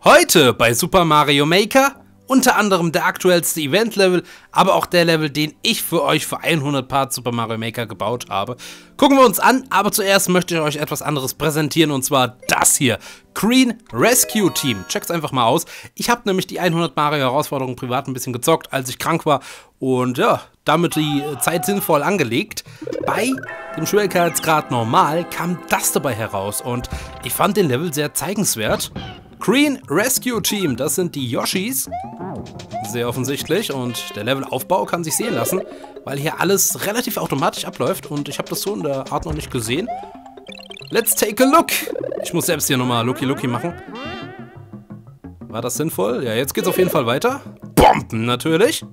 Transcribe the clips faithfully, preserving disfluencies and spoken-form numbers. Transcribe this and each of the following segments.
Heute bei Super Mario Maker unter anderem der aktuellste Event-Level, aber auch der Level, den ich für euch für hundert Parts Super Mario Maker gebaut habe. Gucken wir uns an, aber zuerst möchte ich euch etwas anderes präsentieren und zwar das hier. Green Rescue Team. Checkt's einfach mal aus. Ich habe nämlich die hundert Mario Herausforderungen privat ein bisschen gezockt, als ich krank war und ja, damit die Zeit sinnvoll angelegt. Bei dem Schwierigkeitsgrad normal kam das dabei heraus und ich fand den Level sehr zeigenswert. Green Rescue Team, das sind die Yoshis. Sehr offensichtlich und der Levelaufbau kann sich sehen lassen, weil hier alles relativ automatisch abläuft und ich habe das so in der Art noch nicht gesehen. Let's take a look! Ich muss selbst hier nochmal Looky Looky machen. War das sinnvoll? Ja, jetzt geht's auf jeden Fall weiter. Bomben natürlich.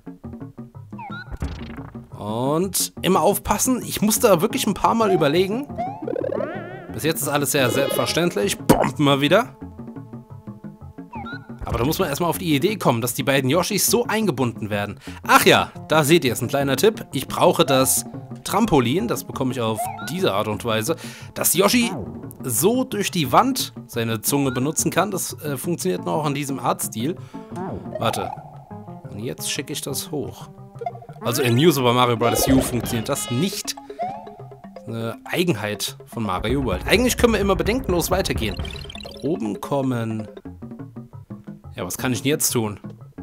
Und immer aufpassen, ich muss da wirklich ein paar Mal überlegen. Bis jetzt ist alles sehr selbstverständlich. Bomben mal wieder. Aber da muss man erstmal auf die Idee kommen, dass die beiden Yoshis so eingebunden werden. Ach ja, da seht ihr, ist ein kleiner Tipp. Ich brauche das Trampolin, das bekomme ich auf diese Art und Weise, dass Yoshi so durch die Wand seine Zunge benutzen kann. Das äh, funktioniert noch in diesem Artstil. Warte. Und jetzt schicke ich das hoch. Also in New Super Mario Bros. U funktioniert das nicht. Eine Eigenheit von Mario World. Eigentlich können wir immer bedenkenlos weitergehen. Da oben kommen... Ja, was kann ich denn jetzt tun?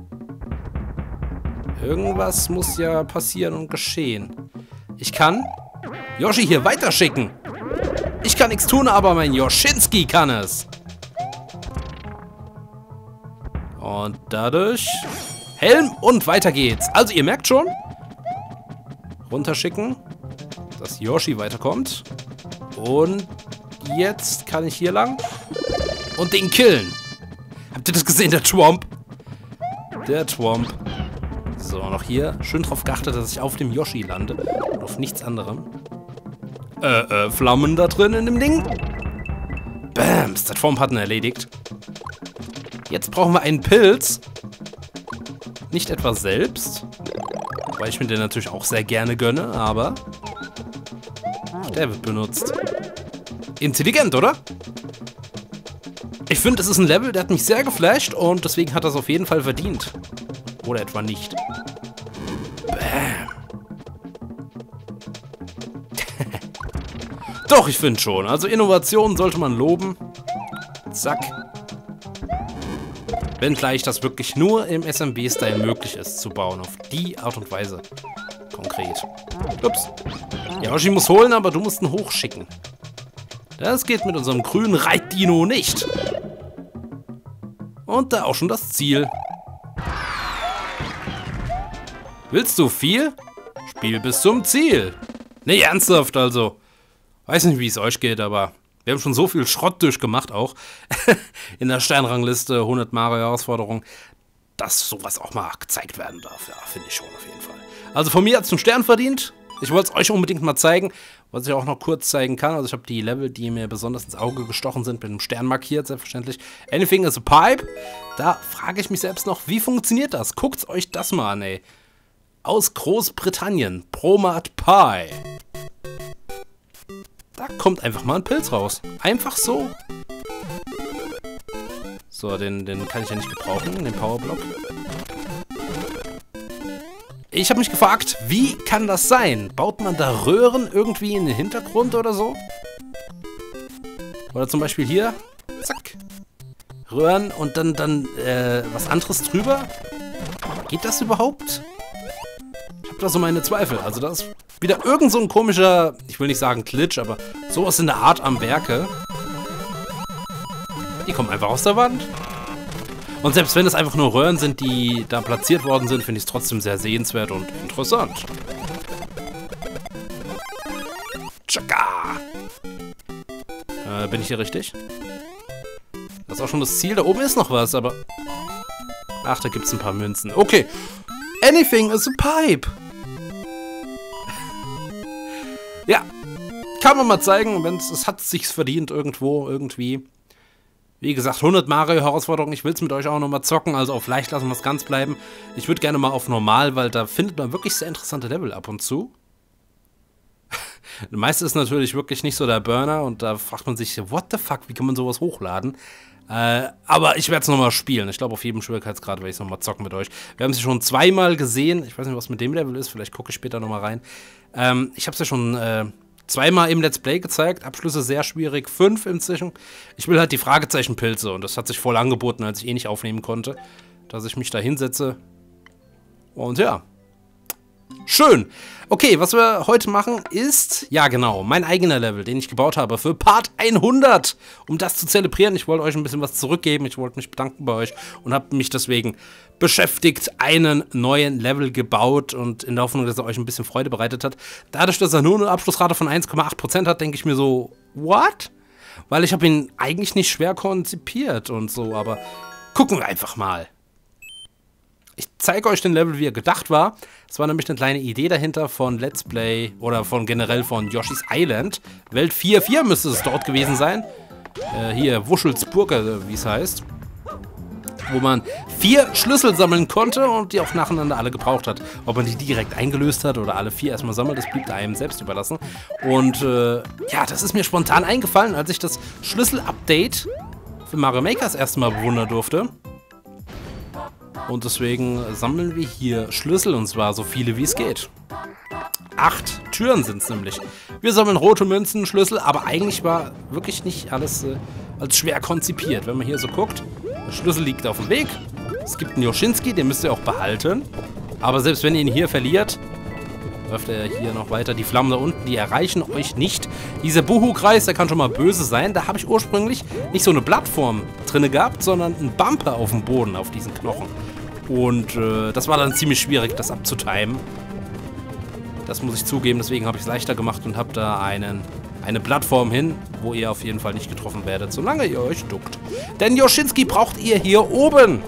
Irgendwas muss ja passieren und geschehen. Ich kann Yoshi hier weiterschicken. Ich kann nichts tun, aber mein Yoshitsky kann es. Und dadurch Helm und weiter geht's. Also ihr merkt schon, runterschicken, dass Yoshi weiterkommt. Und jetzt kann ich hier lang und den killen. Habt ihr das gesehen, der Twomp? Der Twomp. So, noch hier. Schön drauf geachtet, dass ich auf dem Yoshi lande. Und auf nichts anderem. Äh, äh, Flammen da drin in dem Ding. Bams, der Twomp hat ihn erledigt. Jetzt brauchen wir einen Pilz. Nicht etwa selbst. Weil ich mir den natürlich auch sehr gerne gönne, aber... der wird benutzt. Intelligent, oder? Ich finde, es ist ein Level, der hat mich sehr geflasht und deswegen hat er es auf jeden Fall verdient. Oder etwa nicht. Bam. Doch, ich finde schon. Also Innovationen sollte man loben. Zack. Wenngleich das wirklich nur im S M B-Style möglich ist zu bauen. Auf die Art und Weise. Konkret. Ups. Yoshi muss holen, aber du musst ihn hochschicken. Das geht mit unserem grünen Reitdino nicht. Und da auch schon das Ziel. Willst du viel? Spiel bis zum Ziel. Nee, ernsthaft also. Weiß nicht, wie es euch geht, aber wir haben schon so viel Schrott durchgemacht auch. In der Sternrangliste hundert Mario Herausforderungen, dass sowas auch mal gezeigt werden darf. Ja, finde ich schon auf jeden Fall. Also von mir hat es einen Stern verdient. Ich wollte es euch unbedingt mal zeigen, was ich auch noch kurz zeigen kann. Also ich habe die Level, die mir besonders ins Auge gestochen sind, mit einem Stern markiert, selbstverständlich. Anything is a Pipe. Da frage ich mich selbst noch, wie funktioniert das? Guckt euch das mal an, ey. Aus Großbritannien. Promat Pie. Da kommt einfach mal ein Pilz raus. Einfach so. So, den, den kann ich ja nicht gebrauchen, den Powerblock. Ich habe mich gefragt, wie kann das sein? Baut man da Röhren irgendwie in den Hintergrund oder so? Oder zum Beispiel hier, zack, Röhren und dann, dann äh, was anderes drüber? Geht das überhaupt? Ich habe da so meine Zweifel. Also da ist wieder irgend so ein komischer, ich will nicht sagen Glitch, aber sowas in der Art am Werke. Die kommen einfach aus der Wand. Und selbst wenn es einfach nur Röhren sind, die da platziert worden sind, finde ich es trotzdem sehr sehenswert und interessant. Tschakka! Äh, bin ich hier richtig? Das ist auch schon das Ziel. Da oben ist noch was, aber... ach, da gibt es ein paar Münzen. Okay. Anything is a pipe. Ja. Kann man mal zeigen, wenn es hat sich's verdient irgendwo, irgendwie. Wie gesagt, hundert Mario-Herausforderungen, ich will es mit euch auch nochmal zocken, also auf leicht lassen wir es ganz bleiben. Ich würde gerne mal auf normal, weil da findet man wirklich sehr interessante Level ab und zu. Meist ist natürlich wirklich nicht so der Burner und da fragt man sich, what the fuck, wie kann man sowas hochladen? Äh, aber ich werde es nochmal spielen. Ich glaube, auf jedem Schwierigkeitsgrad werde ich es nochmal zocken mit euch. Wir haben es schon zweimal gesehen. Ich weiß nicht, was mit dem Level ist. Vielleicht gucke ich später nochmal rein. Ähm, ich habe es ja schon äh, zweimal im Let's Play gezeigt. Abschlüsse sehr schwierig. Fünf inzwischen. Ich will halt die Fragezeichenpilze. Und das hat sich voll angeboten, als ich eh nicht aufnehmen konnte. Dass ich mich da hinsetze. Und ja. Schön. Okay, was wir heute machen ist, ja genau, mein eigener Level, den ich gebaut habe für Part hundert. Um das zu zelebrieren, ich wollte euch ein bisschen was zurückgeben, ich wollte mich bedanken bei euch und habe mich deswegen beschäftigt, einen neuen Level gebaut und in der Hoffnung, dass er euch ein bisschen Freude bereitet hat. Dadurch, dass er nur eine Abschlussrate von eins Komma acht Prozent hat, denke ich mir so, what? Weil ich habe ihn eigentlich nicht schwer konzipiert und so, aber gucken wir einfach mal. Ich zeige euch den Level, wie er gedacht war. Es war nämlich eine kleine Idee dahinter von Let's Play oder von generell von Yoshi's Island. Welt vier Punkt vier müsste es dort gewesen sein. Äh, hier, Wuschelsburger, wie es heißt. Wo man vier Schlüssel sammeln konnte und die auch nacheinander alle gebraucht hat. Ob man die direkt eingelöst hat oder alle vier erstmal sammelt, das blieb einem selbst überlassen. Und äh, ja, das ist mir spontan eingefallen, als ich das Schlüssel-Update für Mario Maker das erste Mal bewundern durfte. Und deswegen sammeln wir hier Schlüssel, und zwar so viele wie es geht. Acht Türen sind es nämlich. Wir sammeln rote Münzen, Schlüssel, aber eigentlich war wirklich nicht alles äh, als schwer konzipiert. Wenn man hier so guckt, der Schlüssel liegt auf dem Weg. Es gibt einen Yoshitsky, den müsst ihr auch behalten. Aber selbst wenn ihr ihn hier verliert, läuft er hier noch weiter. Die Flammen da unten, die erreichen euch nicht. Dieser Buhu-Kreis, der kann schon mal böse sein. Da habe ich ursprünglich nicht so eine Plattform drin gehabt, sondern einen Bumper auf dem Boden, auf diesen Knochen. Und äh, das war dann ziemlich schwierig, das abzutimen. Das muss ich zugeben, deswegen habe ich es leichter gemacht und habe da einen, eine Plattform hin, wo ihr auf jeden Fall nicht getroffen werdet, solange ihr euch duckt. Denn Yoshitsky braucht ihr hier oben.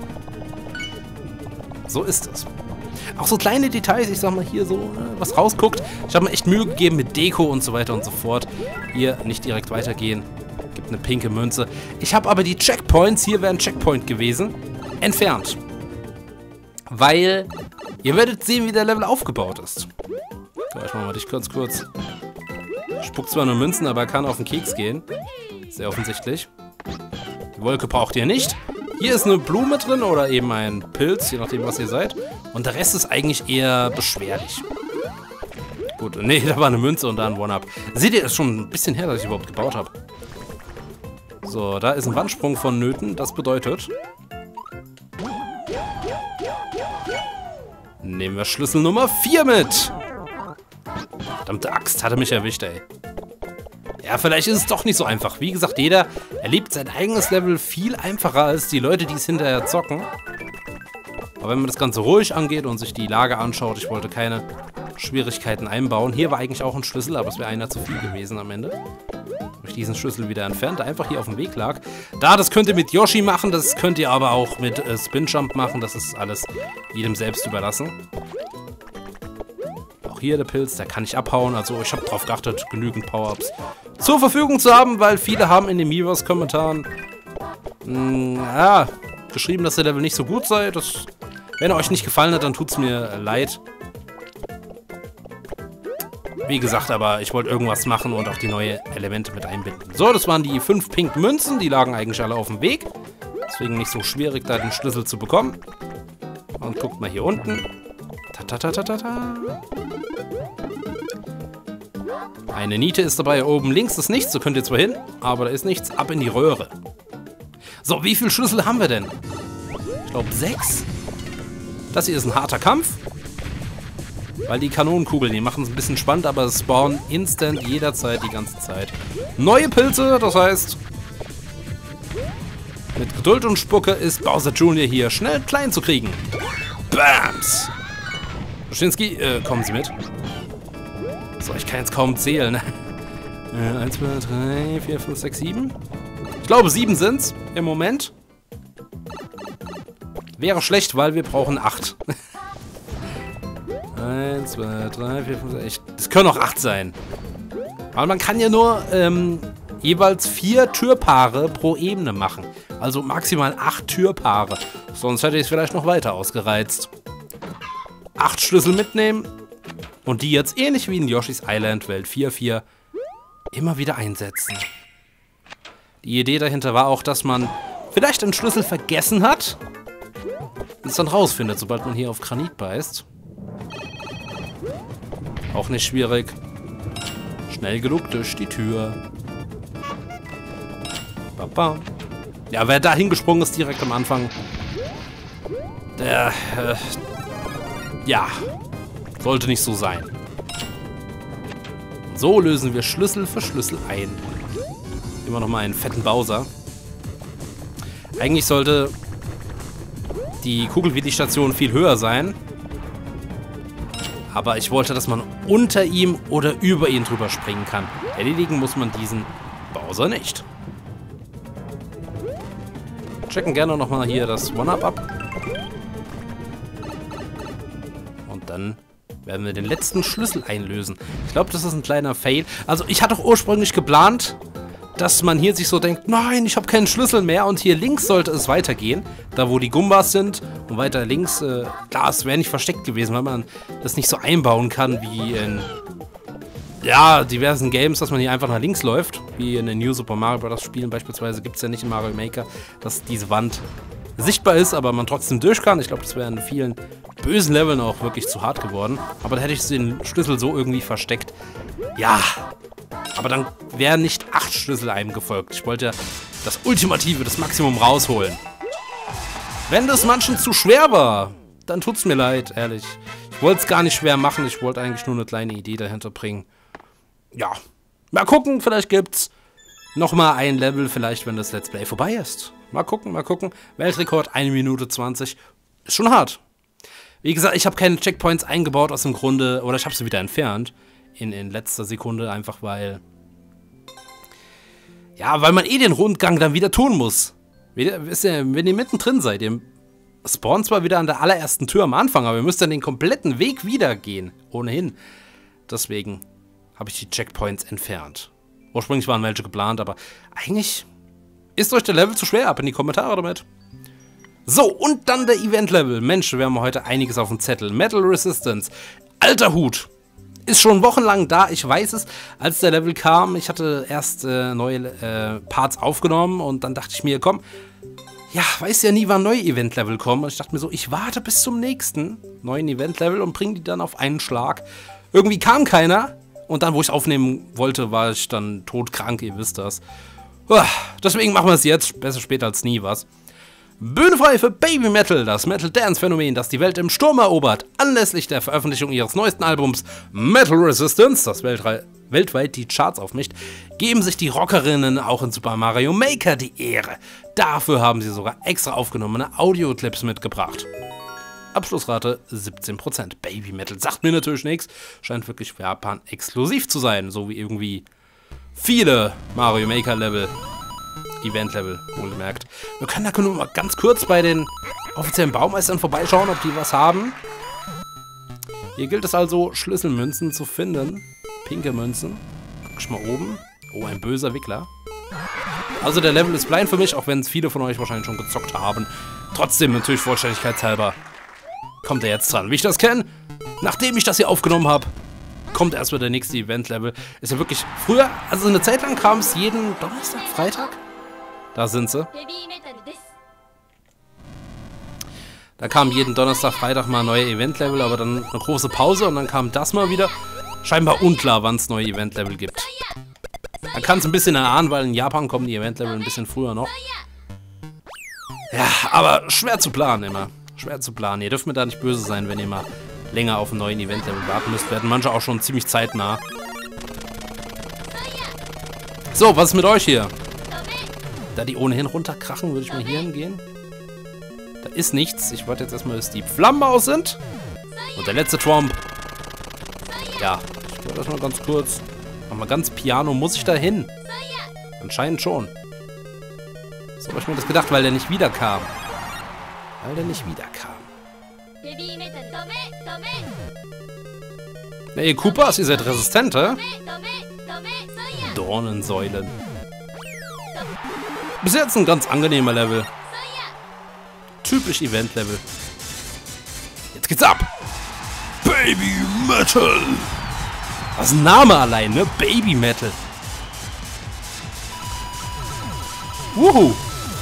So ist es. Auch so kleine Details, ich sag mal hier so, ne, was rausguckt. Ich habe mir echt Mühe gegeben mit Deko und so weiter und so fort. Hier nicht direkt weitergehen. Gibt eine pinke Münze. Ich habe aber die Checkpoints, hier wäre ein Checkpoint gewesen, entfernt. Weil ihr werdet sehen, wie der Level aufgebaut ist. So, ich mach mal dich kurz kurz. Spuckt zwar nur Münzen, aber er kann auf den Keks gehen. Sehr offensichtlich. Die Wolke braucht ihr nicht. Hier ist eine Blume drin oder eben ein Pilz, je nachdem, was ihr seid. Und der Rest ist eigentlich eher beschwerlich. Gut, nee, da war eine Münze und da ein One-Up. Seht ihr, ist schon ein bisschen her, dass ich überhaupt gebaut habe. So, da ist ein Wandsprung vonnöten. Das bedeutet... Nehmen wir Schlüssel Nummer vier mit. Verdammte Axt, hat er mich erwischt, ey. Ja, vielleicht ist es doch nicht so einfach. Wie gesagt, jeder erlebt sein eigenes Level viel einfacher als die Leute, die es hinterher zocken. Aber wenn man das Ganze ruhig angeht und sich die Lage anschaut, ich wollte keine Schwierigkeiten einbauen. Hier war eigentlich auch ein Schlüssel, aber es wäre einer zu viel gewesen am Ende. Habe ich diesen Schlüssel wieder entfernt, der einfach hier auf dem Weg lag. Da, das könnt ihr mit Yoshi machen, das könnt ihr aber auch mit äh, Spin Jump machen. Das ist alles jedem selbst überlassen. Auch hier der Pilz, der kann nicht abhauen. Also ich habe darauf geachtet, genügend Power-Ups zur Verfügung zu haben, weil viele haben in den Miiverse-Kommentaren ja, geschrieben, dass der Level nicht so gut sei. Das, wenn er euch nicht gefallen hat, dann tut es mir leid. Wie gesagt, aber ich wollte irgendwas machen und auch die neuen Elemente mit einbinden. So, das waren die fünf Pink Münzen. Die lagen eigentlich alle auf dem Weg. Deswegen nicht so schwierig, da den Schlüssel zu bekommen. Und guckt mal hier unten. Ta ta ta ta ta ta. Eine Niete ist dabei. Oben links ist nichts. Da könnt ihr zwar hin, aber da ist nichts. Ab in die Röhre. So, wie viele Schlüssel haben wir denn? Ich glaube sechs. Das hier ist ein harter Kampf. Weil die Kanonenkugeln, die machen es ein bisschen spannend, aber es spawnen instant jederzeit die ganze Zeit neue Pilze. Das heißt, mit Geduld und Spucke ist Bowser Junior hier schnell klein zu kriegen. Bams! Yoshitsky, äh, kommen Sie mit. So, ich kann jetzt kaum zählen. äh, eins, zwei, drei, vier, fünf, sechs, sieben. Ich glaube, sieben sind's im Moment. Wäre schlecht, weil wir brauchen acht. eins, zwei, drei, vier, fünf, sechs. Das können auch acht sein. Aber man kann ja nur ähm, jeweils vier Türpaare pro Ebene machen. Also maximal acht Türpaare. Sonst hätte ich es vielleicht noch weiter ausgereizt. Acht Schlüssel mitnehmen. Und die jetzt ähnlich wie in Yoshi's Island Welt vier Punkt vier immer wieder einsetzen. Die Idee dahinter war auch, dass man vielleicht einen Schlüssel vergessen hat und es dann rausfindet, sobald man hier auf Granit beißt. Auch nicht schwierig. Schnell genug durch die Tür. Bam. Ja, wer da hingesprungen ist direkt am Anfang, der, äh, ja, sollte nicht so sein. So lösen wir Schlüssel für Schlüssel ein. Immer noch mal einen fetten Bowser. Eigentlich sollte die Kugel-Willi-Station viel höher sein. Aber ich wollte, dass man unter ihm oder über ihn drüber springen kann. Erledigen muss man diesen Bowser nicht. Checken gerne nochmal hier das One-Up ab. Und dann werden wir den letzten Schlüssel einlösen. Ich glaube, das ist ein kleiner Fail. Also ich hatte doch ursprünglich geplant, dass man hier sich so denkt, nein, ich habe keinen Schlüssel mehr und hier links sollte es weitergehen. Da, wo die Gumbas sind und weiter links, äh, klar, es wäre nicht versteckt gewesen, weil man das nicht so einbauen kann wie in, ja, diversen Games, dass man hier einfach nach links läuft. Wie in den New Super Mario Bros. Spielen beispielsweise gibt es ja nicht in Mario Maker, dass diese Wand sichtbar ist, aber man trotzdem durch kann. Ich glaube, das wäre in vielen bösen Leveln auch wirklich zu hart geworden. Aber da hätte ich den Schlüssel so irgendwie versteckt. Ja, aber dann wären nicht acht Schlüssel einem gefolgt. Ich wollte das Ultimative, das Maximum rausholen. Wenn das manchen zu schwer war, dann tut's mir leid, ehrlich. Ich wollte es gar nicht schwer machen. Ich wollte eigentlich nur eine kleine Idee dahinter bringen. Ja, mal gucken, vielleicht gibt's nochmal ein Level, vielleicht wenn das Let's Play vorbei ist. Mal gucken, mal gucken. Weltrekord, eine Minute zwanzig. Ist schon hart. Wie gesagt, ich habe keine Checkpoints eingebaut aus dem Grunde, oder ich habe sie wieder entfernt. In, in letzter Sekunde, einfach weil... Ja, weil man eh den Rundgang dann wieder tun muss. Wisst ihr, wenn ihr mittendrin seid, ihr spawnt zwar wieder an der allerersten Tür am Anfang, aber ihr müsst dann den kompletten Weg wieder gehen. Ohnehin. Deswegen habe ich die Checkpoints entfernt. Ursprünglich waren welche geplant, aber eigentlich ist euch der Level zu schwer. Ab in die Kommentare damit. So, und dann der Event-Level. Mensch, wir haben heute einiges auf dem Zettel. Metal Resistance. Alter Hut. Ist schon wochenlang da, ich weiß es. Als der Level kam, ich hatte erst äh, neue äh, Parts aufgenommen und dann dachte ich mir, komm, ja, weiß ja nie, wann neue Event-Level kommen. Und ich dachte mir so, ich warte bis zum nächsten neuen Event-Level und bringe die dann auf einen Schlag. Irgendwie kam keiner und dann, wo ich es aufnehmen wollte, war ich dann todkrank, ihr wisst das. Uah, deswegen machen wir es jetzt, besser später als nie, was. Bühne frei für Baby Metal, das Metal-Dance-Phänomen, das die Welt im Sturm erobert. Anlässlich der Veröffentlichung ihres neuesten Albums Metal Resistance, das weltweit die Charts aufmischt, geben sich die Rockerinnen auch in Super Mario Maker die Ehre. Dafür haben sie sogar extra aufgenommene Audioclips mitgebracht. Abschlussrate siebzehn Prozent. Baby Metal sagt mir natürlich nichts, scheint wirklich für Japan exklusiv zu sein, so wie irgendwie viele Mario Maker Level. Event-Level, wohlgemerkt. Wir können da nur mal ganz kurz bei den offiziellen Baumeistern vorbeischauen, ob die was haben. Hier gilt es also, Schlüsselmünzen zu finden. Pinke Münzen. Guck ich mal oben. Oh, ein böser Wickler. Also der Level ist blind für mich, auch wenn es viele von euch wahrscheinlich schon gezockt haben. Trotzdem, natürlich vollständigkeitshalber, kommt er jetzt dran. Wie ich das kenne, nachdem ich das hier aufgenommen habe, kommt erstmal der nächste Event-Level. Ist ja wirklich früher, also eine Zeit lang kam es jeden Donnerstag, Freitag. Da sind sie. Da kam jeden Donnerstag, Freitag mal ein neuer Event-Level, aber dann eine große Pause und dann kam das mal wieder. Scheinbar unklar, wann es neue Event-Level gibt. Man kann es ein bisschen erahnen, weil in Japan kommen die Event-Level ein bisschen früher noch. Ja, aber schwer zu planen immer. Schwer zu planen. Ihr dürft mir da nicht böse sein, wenn ihr mal länger auf einen neuen Event-Level warten müsst. Werden manche auch schon ziemlich zeitnah. So, was ist mit euch hier? Da die ohnehin runterkrachen, würde ich mal hier hingehen. Da ist nichts. Ich warte jetzt erstmal, bis die Flammen aus sind. Und der letzte Tromp. Ja, ich wollte das mal ganz kurz. Mach mal ganz piano. Muss ich da hin? Anscheinend schon. So habe ich mir das gedacht, weil der nicht wiederkam. Weil der nicht wiederkam. Na, ihr Koopas, ihr seid resistent, hä? Dornensäulen. Bis jetzt ein ganz angenehmer Level. Typisch Event-Level. Jetzt geht's ab. Baby Metal. Was ein Name allein, ne? Baby Metal. Wuhu!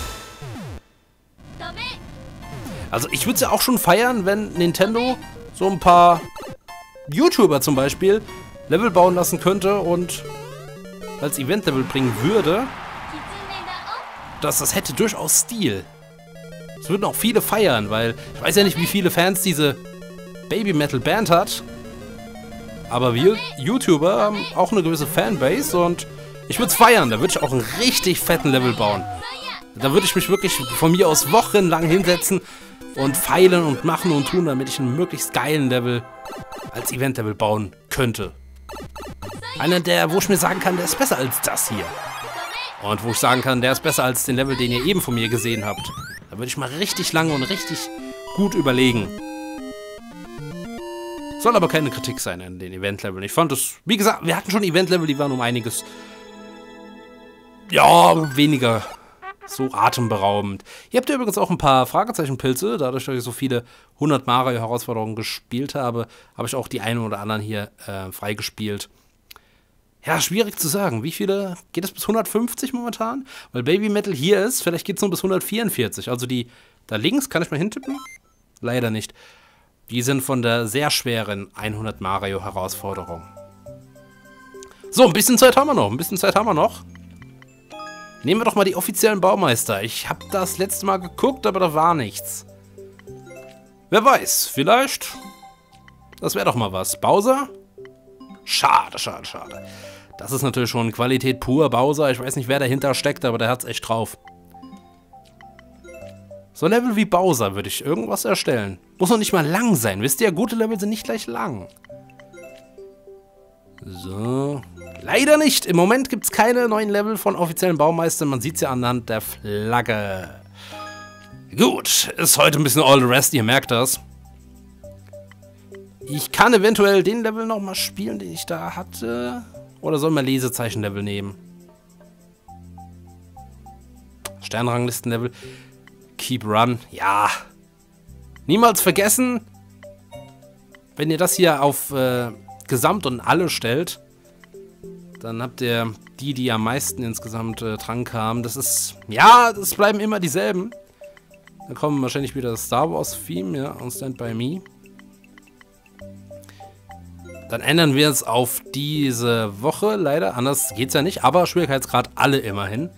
Also ich würde es ja auch schon feiern, wenn Nintendo so ein paar YouTuber zum Beispiel Level bauen lassen könnte und als Event-Level bringen würde. Das, das hätte durchaus Stil. Das würden auch viele feiern, weil ich weiß ja nicht, wie viele Fans diese Baby-Metal-Band hat. Aber wir YouTuber haben auch eine gewisse Fanbase und ich würde es feiern. Da würde ich auch einen richtig fetten Level bauen. Da würde ich mich wirklich von mir aus wochenlang hinsetzen und feilen und machen und tun, damit ich einen möglichst geilen Level als Event-Level bauen könnte. Einer, der, wo ich mir sagen kann, der ist besser als das hier. Und wo ich sagen kann, der ist besser als den Level, den ihr eben von mir gesehen habt. Da würde ich mal richtig lange und richtig gut überlegen. Soll aber keine Kritik sein an den Event-Leveln. Ich fand es, wie gesagt, wir hatten schon Event-Level, die waren um einiges, ja, weniger so atemberaubend. Ihr habt ja übrigens auch ein paar Fragezeichenpilze. Dadurch, dass ich so viele hundert Mario-Herausforderungen gespielt habe, habe ich auch die einen oder anderen hier äh, freigespielt. Ja, schwierig zu sagen. Wie viele? Geht es bis hundertfünfzig momentan? Weil Baby Metal hier ist, vielleicht geht es nur bis hundertvierundvierzig. Also die da links, kann ich mal hintippen? Leider nicht. Die sind von der sehr schweren hundert Mario-Herausforderung. So, ein bisschen Zeit haben wir noch. Ein bisschen Zeit haben wir noch. Nehmen wir doch mal die offiziellen Baumeister. Ich habe das letzte Mal geguckt, aber da war nichts. Wer weiß, vielleicht. Das wäre doch mal was. Bowser? Schade, schade, schade. Das ist natürlich schon Qualität pur. Bowser, ich weiß nicht, wer dahinter steckt, aber der hat's echt drauf. So ein Level wie Bowser würde ich irgendwas erstellen. Muss noch nicht mal lang sein. Wisst ihr, gute Level sind nicht gleich lang. So. Leider nicht. Im Moment gibt es keine neuen Level von offiziellen Baumeistern. Man sieht es ja anhand der Flagge. Gut, ist heute ein bisschen all the rest, ihr merkt das. Ich kann eventuell den Level nochmal spielen, den ich da hatte. Oder soll man Lesezeichen-Level nehmen? Sternranglisten-Level. Keep Run. Ja. Niemals vergessen, wenn ihr das hier auf äh, Gesamt und alle stellt, dann habt ihr die, die am meisten insgesamt äh, dran kamen. Das ist, ja, das bleiben immer dieselben. Dann kommen wahrscheinlich wieder das Star Wars-Theme, ja, und Stand By Me. Dann ändern wir es auf diese Woche, leider. Anders geht's ja nicht, aber Schwierigkeitsgrad alle immerhin.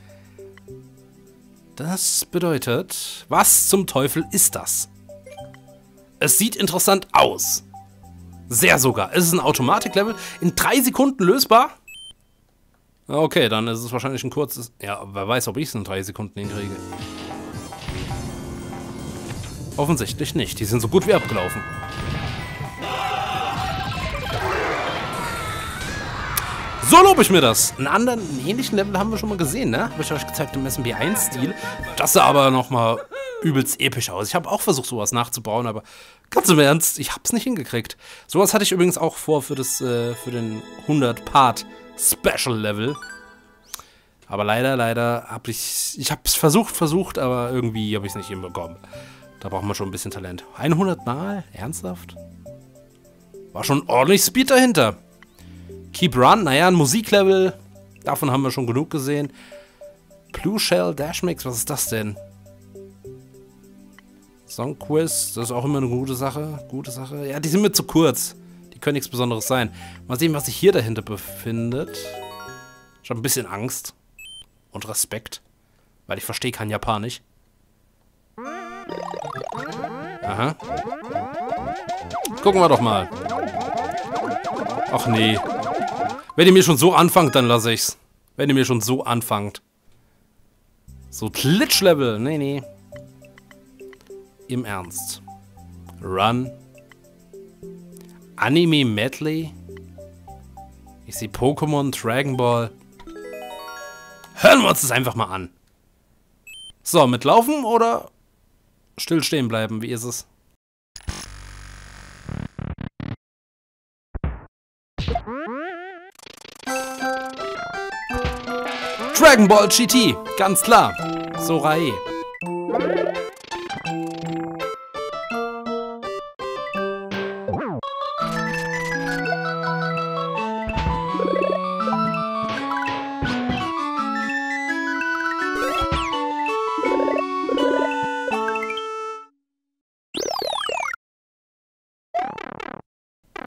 Das bedeutet, was zum Teufel ist das? Es sieht interessant aus. Sehr sogar. Es ist ein Automatiklevel. In drei Sekunden lösbar. Okay, dann ist es wahrscheinlich ein kurzes... Ja, wer weiß, ob ich es in drei Sekunden hinkriege. Offensichtlich nicht. Die sind so gut wie abgelaufen. So lobe ich mir das. Einen anderen, einen ähnlichen Level haben wir schon mal gesehen, ne? Habe ich euch gezeigt im S M B eins Stil. Das sah aber nochmal übelst episch aus. Ich habe auch versucht, sowas nachzubauen, aber ganz im Ernst, ich hab's nicht hingekriegt. Sowas hatte ich übrigens auch vor für, das, äh, für den hundert Part Special Level. Aber leider, leider habe ich... Ich habe es versucht, versucht, aber irgendwie habe ich es nicht hinbekommen. Da braucht man schon ein bisschen Talent. hundert Mal? Ernsthaft? War schon ordentlich Speed dahinter. Keep Run, naja, ein Musiklevel. Davon haben wir schon genug gesehen. Blue Shell Dash Mix, was ist das denn? Song Quiz, das ist auch immer eine gute Sache. Gute Sache. Ja, die sind mir zu kurz. Die können nichts Besonderes sein. Mal sehen, was sich hier dahinter befindet. Ich habe ein bisschen Angst. Und Respekt. Weil ich verstehe kein Japanisch. Aha. Gucken wir doch mal. Ach nee. Wenn ihr mir schon so anfangt, dann lasse ich's. Wenn ihr mir schon so anfangt. So Glitch-Level. Nee, nee. Im Ernst. Run. Anime Medley. Ich sehe Pokémon, Dragon Ball. Hören wir uns das einfach mal an. So, mit Laufen oder still stehen bleiben? Wie ist es? Dragon Ball G T, ganz klar. Sorae.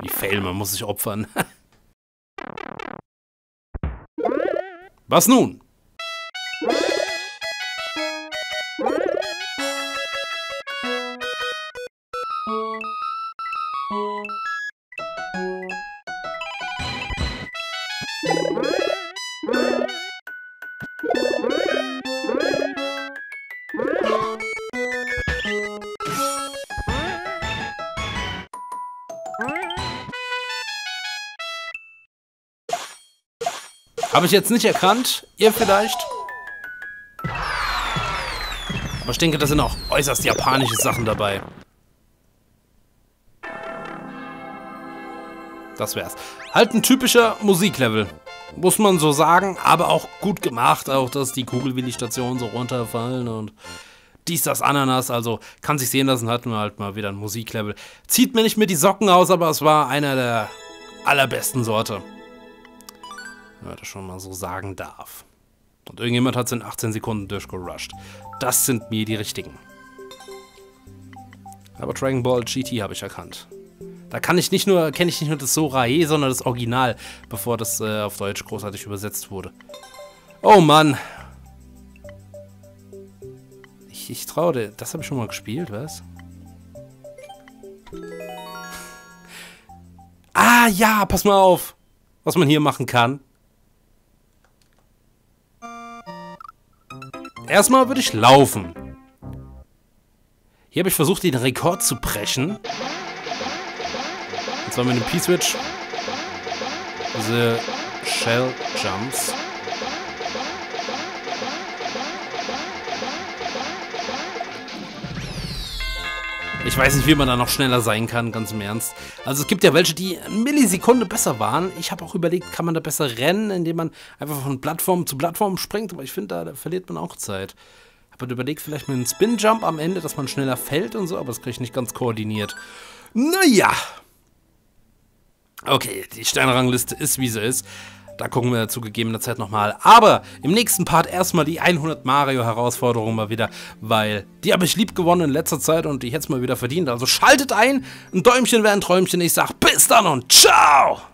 Wie fail, man muss sich opfern. Was nun? Habe ich jetzt nicht erkannt. Ihr vielleicht? Aber ich denke, da sind auch äußerst japanische Sachen dabei. Das wär's. Halt ein typischer Musiklevel. Muss man so sagen, aber auch gut gemacht. Auch, dass die Kugelwilli-Stationen so runterfallen und dies, das, Ananas. Also kann sich sehen lassen, hatten wir halt mal wieder ein Musiklevel. Zieht mir nicht mehr die Socken aus, aber es war einer der allerbesten Sorte. Wenn man das schon mal so sagen darf. Und irgendjemand hat es in achtzehn Sekunden durchgerusht. Das sind mir die richtigen. Aber Dragon Ball G T habe ich erkannt. Da kann ich nicht nur, kenne ich nicht nur das Sorae, sondern das Original, bevor das äh, auf Deutsch großartig übersetzt wurde. Oh Mann. Ich, ich traue dir. Das habe ich schon mal gespielt, was? Ah ja, pass mal auf, was man hier machen kann. Erstmal würde ich laufen. Hier habe ich versucht, den Rekord zu brechen. Und zwar mit dem P-Switch. Diese Shell Jumps. Ich weiß nicht, wie man da noch schneller sein kann, ganz im Ernst. Also es gibt ja welche, die eine Millisekunde besser waren. Ich habe auch überlegt, kann man da besser rennen, indem man einfach von Plattform zu Plattform springt. Aber ich finde, da, da verliert man auch Zeit. Habe überlegt, vielleicht mit einem Spin-Jump am Ende, dass man schneller fällt und so, aber das kriege ich nicht ganz koordiniert. Naja. Okay, die Sternrangliste ist, wie sie ist. Da gucken wir zu gegebener Zeit nochmal. Aber im nächsten Part erstmal die hundert Mario-Herausforderung mal wieder, weil die habe ich lieb gewonnen in letzter Zeit und die hätte es mal wieder verdient. Also schaltet ein, ein Däumchen wäre ein Träumchen. Ich sag bis dann und ciao!